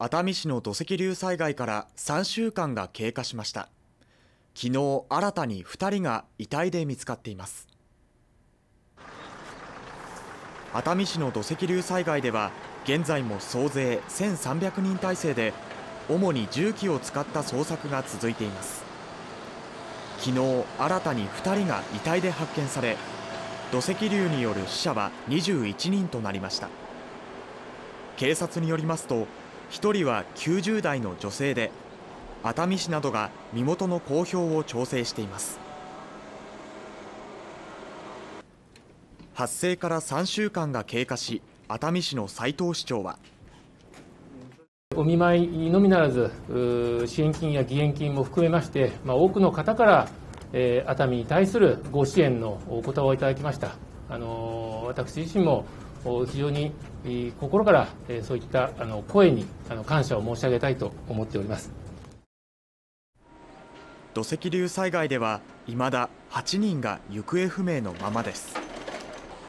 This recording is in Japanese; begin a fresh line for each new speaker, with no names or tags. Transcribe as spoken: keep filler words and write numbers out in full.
熱海市の土石流災害からさんしゅうかんが経過しました。昨日新たにふたりが遺体で見つかっています。熱海市の土石流災害では現在も総勢せんさんびゃくにん体制で主に重機を使った捜索が続いています。昨日新たにふたりが遺体で発見され、土石流による死者はにじゅういちにんとなりました。警察によりますと、ひとりはきゅうじゅうだいの女性で、熱海市などが身元の公表を調整しています。発生からさんしゅうかんが経過し、熱海市の斉藤市長は、
お見舞いのみならず、支援金や義援金も含めまして、まあ、多くの方から、えー、熱海に対するご支援のお言葉をいただきました。あのー、私自身も非常に心から、えー、そういったあの声にあの感謝を申し上げたいと思っております。
土石流災害では、いまだはちにんが行方不明のままです。